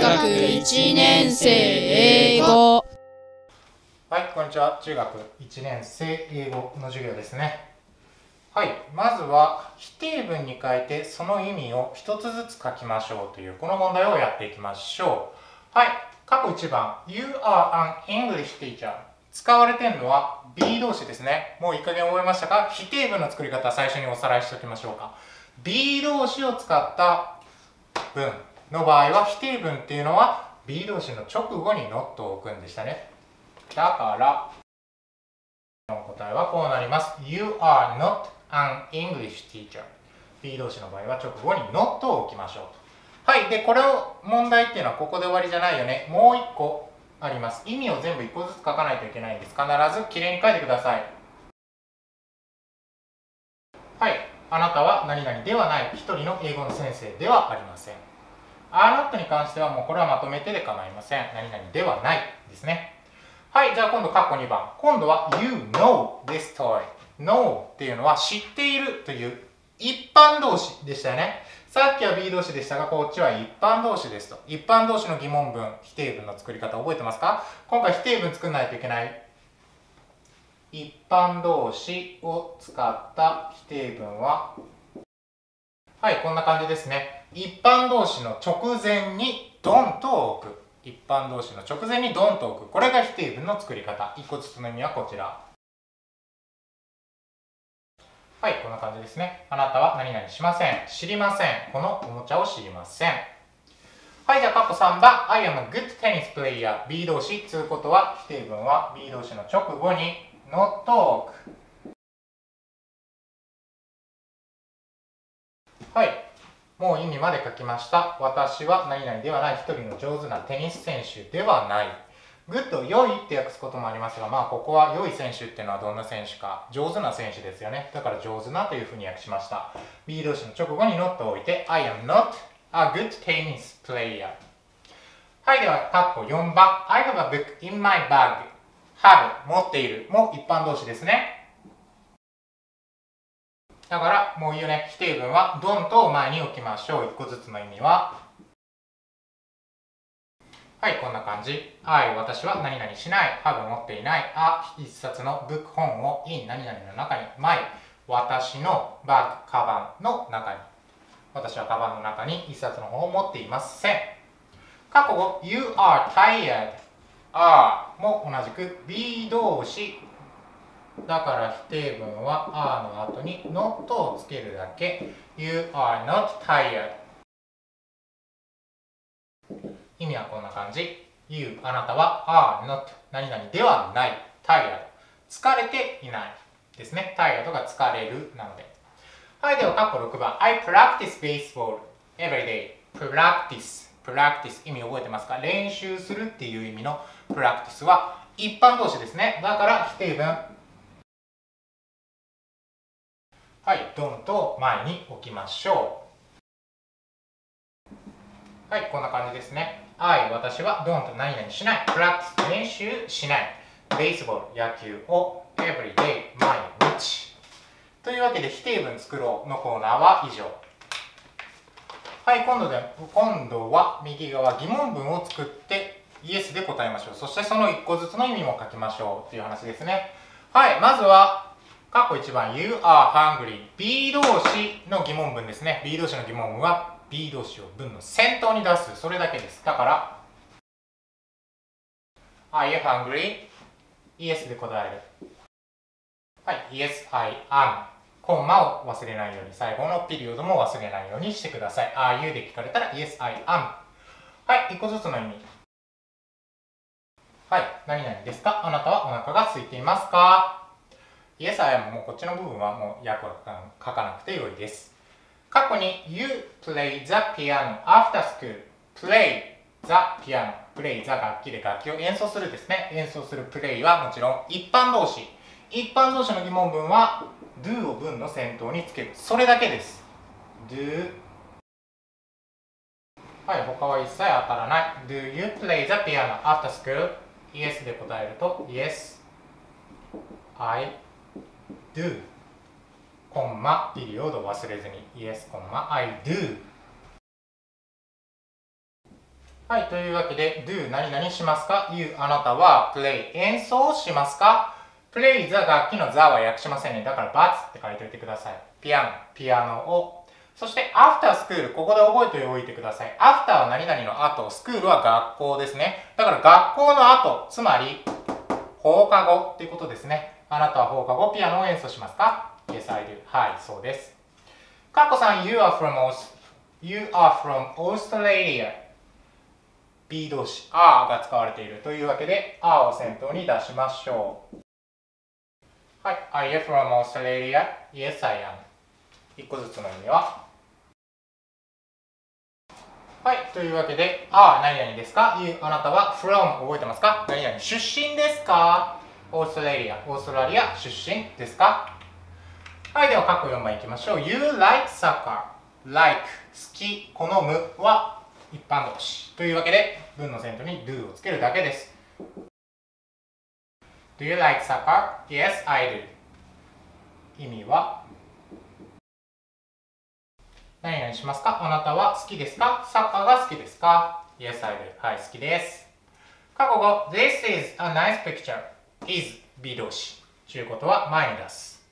学1年生英語。 はい、こんにちは。中学1年生英語の授業ですね。はい、まずは否定文に変えてその意味を一つずつ書きましょうというこの問題をやっていきましょう。はい、過去1番 You are an English teacher。使われているのは be 動詞ですね。もういい加減覚えましたか？否定文の作り方最初におさらいしておきましょうか。be 動詞を使った文の場合は否定文っていうのは be 動詞の直後に not を置くんでしたね。だから答えはこうなります。You are not an English teacher。B 動詞の場合は直後に not を置きましょうと。はい。で、これを問題っていうのはここで終わりじゃないよね。もう1個あります。意味を全部1個ずつ書かないといけないんです。必ずきれいに書いてください。はい。あなたは何々ではない。一人の英語の先生ではありません。are not に関してはもうこれはまとめてで構いません。何々ではないですね。はい、じゃあ今度括弧2番。今度は You know this story。know っていうのは知っているという一般動詞でしたよね。さっきは be 動詞でしたが、こっちは一般動詞ですと。一般動詞の疑問文、否定文の作り方覚えてますか？今回否定文作らないといけない。一般動詞を使った否定文は、はい、こんな感じですね。一般動詞の直前に don't を置く。一般動詞の直前に don't を置く。これが否定文の作り方。一個ずつの意味はこちら。はい、こんな感じですね。あなたは何々しません。知りません。このおもちゃを知りません。はい、じゃあ、括弧3番。I am a good tennis player。B 動詞。つうことは、否定文は B 動詞の直後に not を置く。はい。もう意味まで書きました。私は何々ではない。一人の上手なテニス選手ではない。グッド、良いって訳すこともありますが、まあここは良い選手っていうのはどんな選手か、上手な選手ですよね。だから上手なというふうに訳しました。B 動詞の直後に not を置いて、I am not a good tennis player。はい、では、括弧4番。I have a book in my bag。have、持っているも一般動詞ですね。だから、もういいよね。否定文は don't を前に置きましょう。1個ずつの意味は。はい、こんな感じ。私は何々しない。have 持っていない。一冊のブック本を in 何々の中に。my 私のバッグ、カバンの中に。私はカバンの中に一冊の本を持っていません。過去語 You are tired。are も同じく be 動詞。だから否定文は are の後に not をつけるだけ。You are not tired。意味はこんな感じ。You、あなたは are not 何々ではない。tired。疲れていないですね。tired が疲れるなので。はい、では、括弧6番。I practice baseball every day. practice。意味覚えてますか？練習するっていう意味の practice は一般動詞ですね。だから否定文。はい、don't を前に置きましょう。はい、こんな感じですね。私は don't 何々しない。practice 練習しない。baseball 野球を every day 毎日。というわけで否定文作ろうのコーナーは以上。はい、今度は右側疑問文を作ってイエスで答えましょう。そしてその1個ずつの意味も書きましょうという話ですね。はい、まずは括弧1番 You are hungry。 B 動詞の疑問文ですね。 B 動詞の疑問文は B 動詞を文の先頭に出す。それだけです。だから Are you hungry？ イエスで答える。はい、Yes, I am。コンマを忘れないように、最後のピリオドも忘れないようにしてください。Are you で聞かれたら Yes, I am。はい、1個ずつの意味。はい、何々ですか？あなたはお腹が空いていますか？ Yes, I am。もうこっちの部分はもう訳は書かなくてよいです。過去に You play the piano after school。play the piano。play the 楽器で楽器を演奏するですね。演奏する play はもちろん一般動詞。一般動詞の疑問文は do を文の先頭につける。それだけです。do。はい、他は一切当たらない。Do you play the piano after school? Yes で答えると Yes, I do。コンマ、ピリオド忘れずに Yes, I do。 はい、というわけで do 何々しますか you あなたは play 演奏しますか play the 楽器の the は訳しませんね。だから but って書いておいてください。ピアノを。そして after school ここで覚えておいてください。after は何々の後、school は学校ですね。だから学校の後、つまり放課後っていうことですね。あなたは放課後ピアノを演奏しますか Yes, I do. はい、そうです。かっこさん、You are from Australia。B 動詞 are が使われているというわけで are を先頭に出しましょう。はい。Are you from Australia? Yes, I am. 一個ずつの意味ははい。というわけで are 何々ですか You あなたは from 覚えてますか何々出身ですかオーストラリア出身ですかはい。では、括弧4番いきましょう。You like soccer. like 好き、好むは一般動詞というわけで文の先頭に do をつけるだけです。Do you like soccer? Yes, I do. 意味は何々しますかあなたは好きですかサッカーが好きですか Yes, I do. はい、好きです。過去語 This is a nice picture. is B 動詞。ということは前に出す。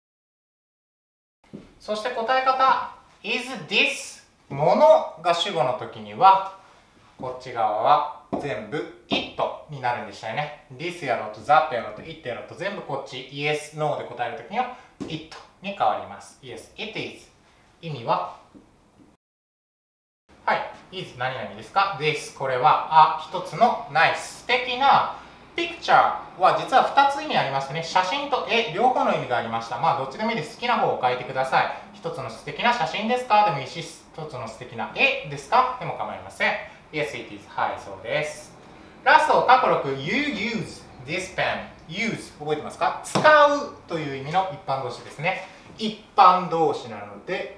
そして答え方 Is this ものが主語の時にはこっち側は全部 it になるんでしたよね。this やろうと that やろうと it やろうと全部こっち yes, no で答えるときには it に変わります。yes, it is 意味ははい、is 何々ですか this これは一つのナイス素敵な picture は実は2つ意味ありましてね、写真と絵両方の意味がありました。まあどっちでもいいです。好きな方を書いてください。一つの素敵な写真ですかでもいいし、一つの素敵な絵ですかでも構いません。Yes, it is. はい、そうです。ラスト、過去6、You use this pen. use 覚えてますか使うという意味の一般動詞ですね。一般動詞なので、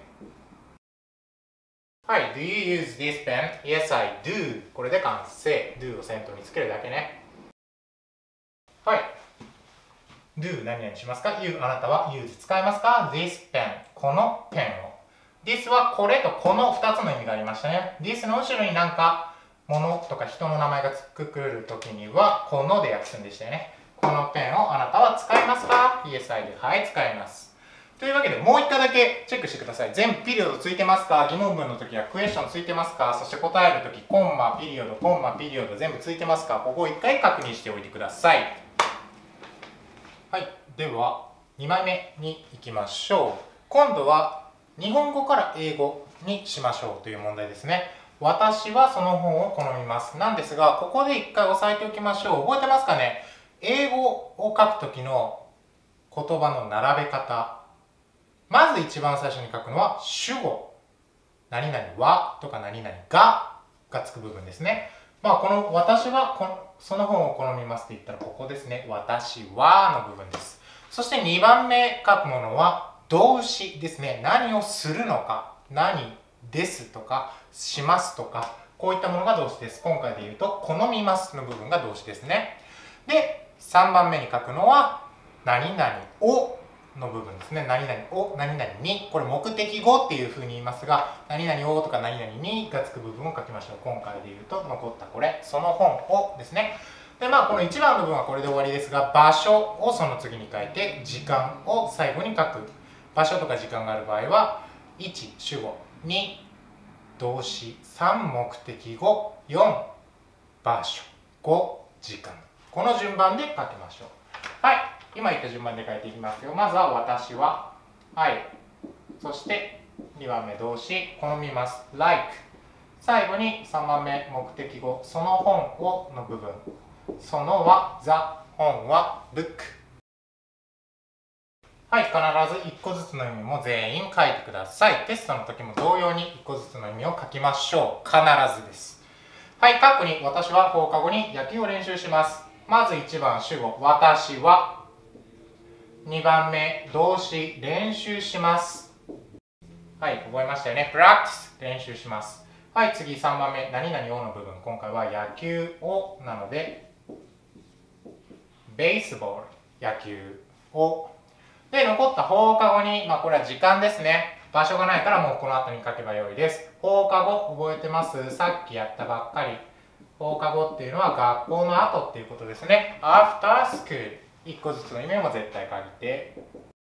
はい、Do you use this pen? Yes, I do. これで完成。do を先頭につけるだけね。はい。do 何々しますか ?you あなたは use 使いますか ?this pen このペンを。this はこれとこの2つの意味がありましたね。this の後ろになんか物とか人の名前がつくるときにはこので訳すんでしたよね。このペンをあなたは使いますか ?Yes, I do. はい、使います。というわけでもう一回だけチェックしてください。全部ピリオドついてますか疑問文の時はクエスチョンついてますかそして答える時コンマ、ピリオド、コンマ、ピリオド全部ついてますかここを一回確認しておいてください。はい、では2枚目に行きましょう。今度は日本語から英語にしましょうという問題ですね。私はその本を好みます。なんですが、ここで一回押さえておきましょう。覚えてますかね英語を書くときの言葉の並べ方。まず一番最初に書くのは主語。何々はとか何々がつく部分ですね。まあこの私はその本を好みますって言ったらここですね。私はの部分です。そして2番目書くものは動詞ですね。何をするのか、何ですとか、しますとか、こういったものが動詞です。今回で言うと、好みますの部分が動詞ですね。で、3番目に書くのは、何々をの部分ですね。何々を、何々に、これ目的語っていうふうに言いますが、何々をとか何々にがつく部分を書きましょう。今回で言うと、残ったこれ、その本をですね。で、まあ、この1番の部分はこれで終わりですが、場所をその次に書いて、時間を最後に書く。場所とか時間がある場合は、1、主語、2、動詞、3、目的語、4、場所、5、時間。この順番で書きましょう。はい。今言った順番で書いていきますよ。まずは私は、I。そして2番目動詞、好みます、like。最後に3番目目的語、その本をの部分。そのは the、本は book。はい、必ず1個ずつの意味も全員書いてください。テストの時も同様に1個ずつの意味を書きましょう。必ずです。はい、括弧に私は放課後に野球を練習します。まず1番主語、私は。2番目動詞、練習します。はい、覚えましたよね。practice、練習します。はい、次3番目何々をの部分。今回は野球をなので、ベースボール、野球を。で、残った放課後に、まあこれは時間ですね。場所がないからもうこの後に書けばよいです。放課後、覚えてますさっきやったばっかり。 放課後っていうのは学校の後っていうことですね。after school。1個ずつの意味も絶対書いて。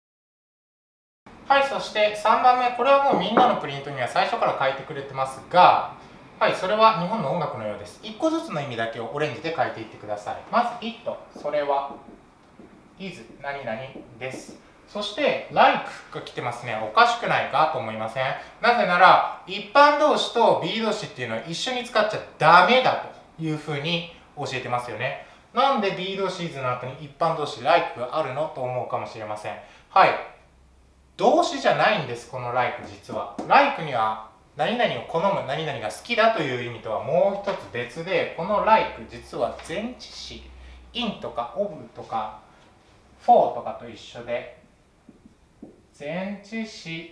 はい、そして3番目、これはもうみんなのプリントには最初から書いてくれてますが、はい、それは日本の音楽のようです。1個ずつの意味だけをオレンジで書いていってください。まず it、それは is 何々です。そして like が来てますね。おかしくないかと思いません？なぜなら一般動詞と be 動詞っていうのは一緒に使っちゃダメだというふうに教えてますよね。なんで be 動詞 is の後に一般動詞 like があるのと思うかもしれません。はい。動詞じゃないんです、この like 実は。like には何々を好む、何々が好きだという意味とはもう一つ別で、この like 実は前置詞 in とか of とか for とかと一緒で、前置詞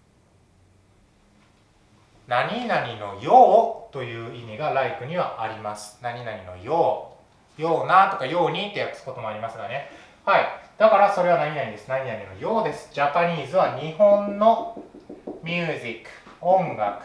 何々のようという意味が like にはあります。何々のよう、ようなとかようにって訳すこともありますがね。はい。だからそれは何々です。何々のようです。ジャパニーズは日本のミュージック、音楽。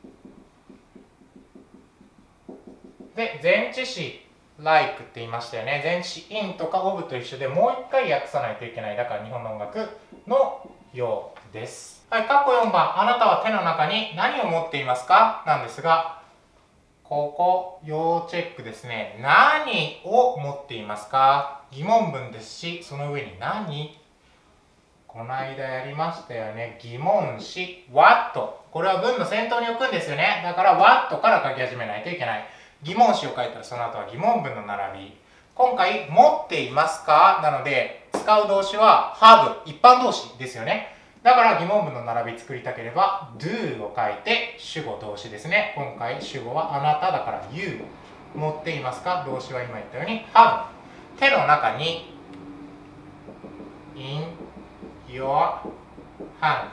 で、前置詞 like って言いましたよね。前置詞 in とか of と一緒でもう一回訳さないといけない。だから日本の音楽のようです。はい、括弧4番。あなたは手の中に何を持っていますかなんですが、ここ、要チェックですね。何を持っていますか？疑問文ですし、その上に何？この間やりましたよね。疑問詞、what。これは文の先頭に置くんですよね。だから what から書き始めないといけない。疑問詞を書いたらその後は疑問文の並び。今回、持っていますかなので、使う動詞は have、一般動詞ですよね。だから疑問文の並び作りたければ do を書いて主語動詞ですね。今回主語はあなただから you。持っていますか？動詞は今言ったように have。手の中に in your hand。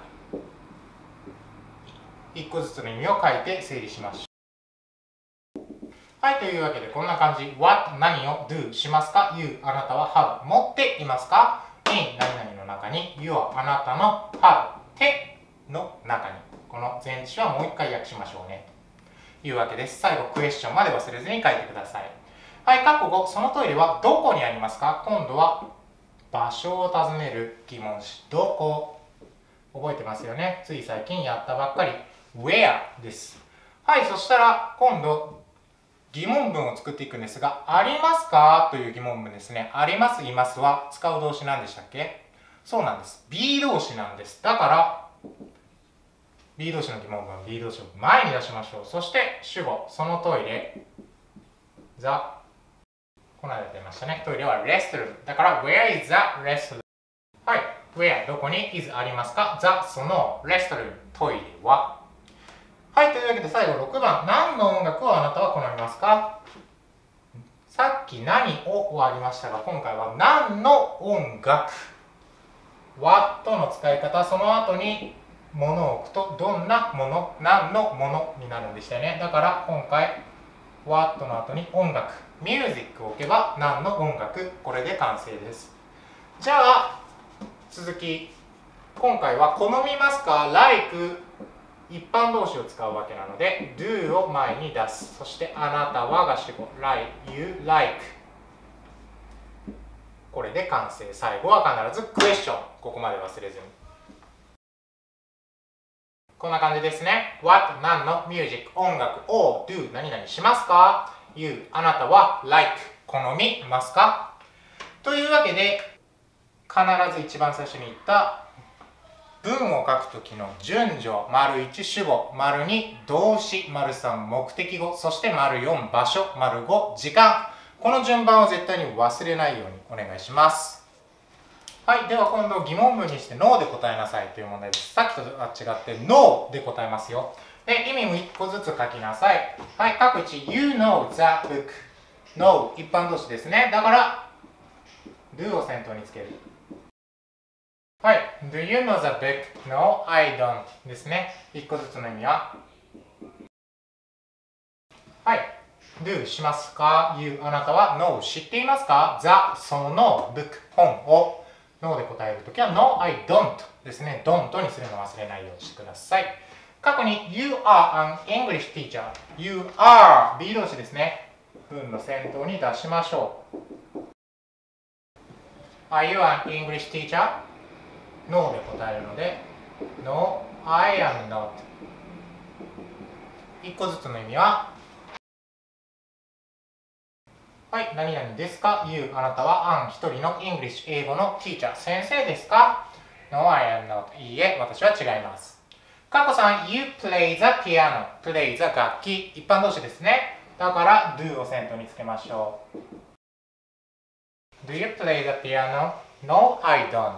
一個ずつの意味を書いて整理しましょう。はい、というわけでこんな感じ。what 何を do しますか？ you あなたは have 持っていますか？ in 何々の中に your あなたの have 手の中にこの前置詞はもう一回訳しましょうねというわけです。最後クエスチョンまで忘れずに書いてください。はい、括弧5、そのトイレはどこにありますか？今度は場所を尋ねる疑問詞。どこ？覚えてますよね。つい最近やったばっかり where です。はい、そしたら今度疑問文を作っていくんですが、ありますかという疑問文ですね。あります、いますは使う動詞何でしたっけ？そうなんです。be 動詞なんです。だから、be 動詞の疑問文、be 動詞を前に出しましょう。そして主語、そのトイレ、the、この間言ってましたね。トイレは restroom。だから、where is the restroom？ はい。where、どこに is ありますか？ the、その restroom、トイレは。はい、というわけで最後6番。何の音楽をあなたは好みますか？さっき何をはありましたが、今回は何の音楽。what の使い方、その後に物を置くと、どんなもの、何のものになるんでしたよね。だから今回、what の後に音楽、music を置けば何の音楽、これで完成です。じゃあ、続き。今回は好みますか like一般動詞を使うわけなので do を前に出す。そしてあなたはが主語 like you like これで完成。最後は必ずクエスチョン。ここまで忘れずに。こんな感じですね。what 何の music 音楽を do 何々しますか you あなたは like 好みますかというわけで必ず一番最初に言った文を書くときの順序、丸1主語、丸2動詞、丸3目的語、そして丸4場所、丸5時間。この順番を絶対に忘れないようにお願いします。はい、では今度疑問文にして No で答えなさいという問題です。さっきとは違って No で答えますよ。で、意味も1個ずつ書きなさい。はい、各地 You know the book。No 一般動詞ですね。だから Do を先頭につける。はい。Do you know the book? No, I don't ですね。一個ずつの意味は。はい。Do しますか ?You あなたは No 知っていますか ?The その book 本を No で答えるときは No, I don't ですね。don't にするのを忘れないようにしてください。過去に You are an English teacher. You are B 動詞ですね。 文の先頭に出しましょう。Are you an English teacher? No で答えるので No, I am not。 1個ずつの意味ははい、何々ですか ?You、あなたは an 一人の English、英語の teacher、先生ですか ?No, I am not。 いいえ、私は違います。かっこ3、You play the piano。 play the 楽器、一般動詞ですね。だから do を先頭につけましょう。Do you play the piano? No, I don't。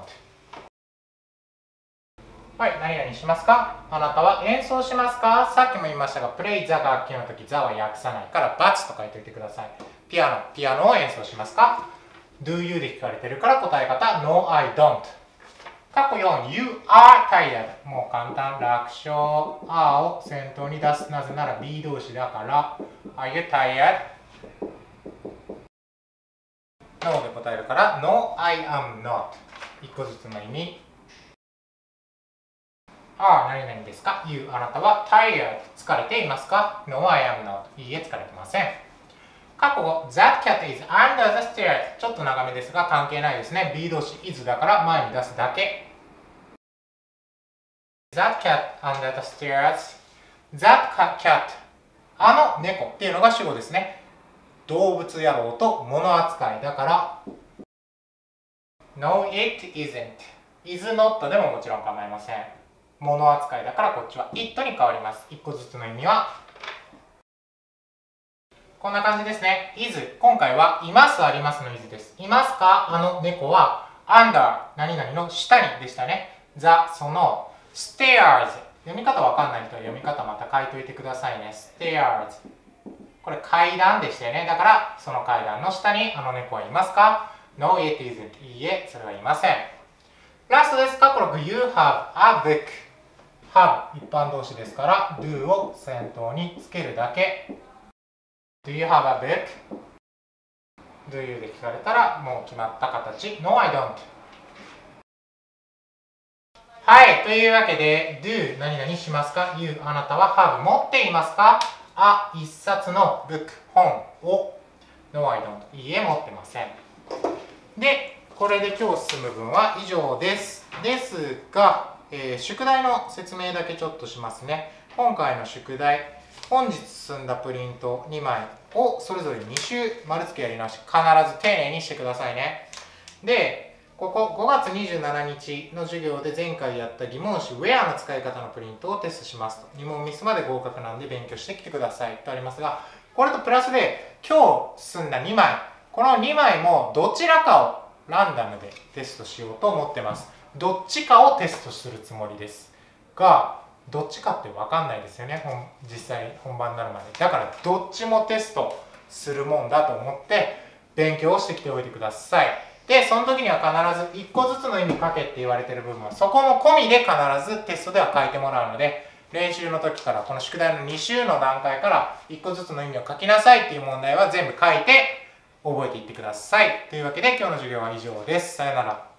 はい、何々しますか？あなたは演奏しますか？さっきも言いましたが、play the 楽器の時、the は訳さないから、×と書いておいてください。ピアノを演奏しますか？ Do you で聞かれてるから答え方、No, I don't。かっこ4、You are tired。もう簡単、楽勝、are を先頭に出す。なぜなら be 動詞だから、Are you tired? No で答えるから、No, I am not。1個ずつの意味。何々ですか ?You、あなたは tired。疲れていますか ?No, I am not。いいえ、疲れてません。過去語 That cat is under the stairs。 ちょっと長めですが関係ないですね。be 動詞 is だから前に出すだけ。That cat under the stairs。 That cat。 あの猫っていうのが主語ですね。動物野郎と物扱いだから No, it isn't。 is not でももちろん構いません。物扱いだからこっちは it に変わります。1個ずつの意味はこんな感じですね。is、今回はいますありますの is です。いますか？あの猫は under 何々の下にでしたね。the その stairs。 読み方わかんない人は読み方また書いといてくださいね。stairs。 これ階段でしたよね。だからその階段の下にあの猫はいますか？ No, it isn't。 いいえ、それはいません。ラストです。過去6 You have a book。 have 一般動詞ですから do を先頭につけるだけ。Do you have a book? Do you で聞かれたらもう決まった形。No, I don't。 はい、というわけで Do 何々しますか You あなたは have 持っていますか一冊の book 本を No, I don't。 いいえ、持ってません。で、これで今日進む分は以上です。ですが、宿題の説明だけちょっとしますね。今回の宿題、本日進んだプリント2枚をそれぞれ2周丸付けやり直し、必ず丁寧にしてくださいね。で、ここ5月27日の授業で前回やった疑問詞 Where の使い方のプリントをテストしますと。2問ミスまで合格なんで勉強してきてくださいとありますが、これとプラスで今日進んだ2枚、この2枚もどちらかをランダムでテストしようと思ってます。どっちかをテストするつもりですが、どっちかって分かんないですよね。実際本番になるまで。だからどっちもテストするもんだと思って勉強をしてきておいてください。で、その時には必ず1個ずつの意味書けって言われてる部分はそこも込みで必ずテストでは書いてもらうので、練習の時からこの宿題の2週の段階から1個ずつの意味を書きなさいっていう問題は全部書いて覚えていってください。というわけで今日の授業は以上です。さよなら。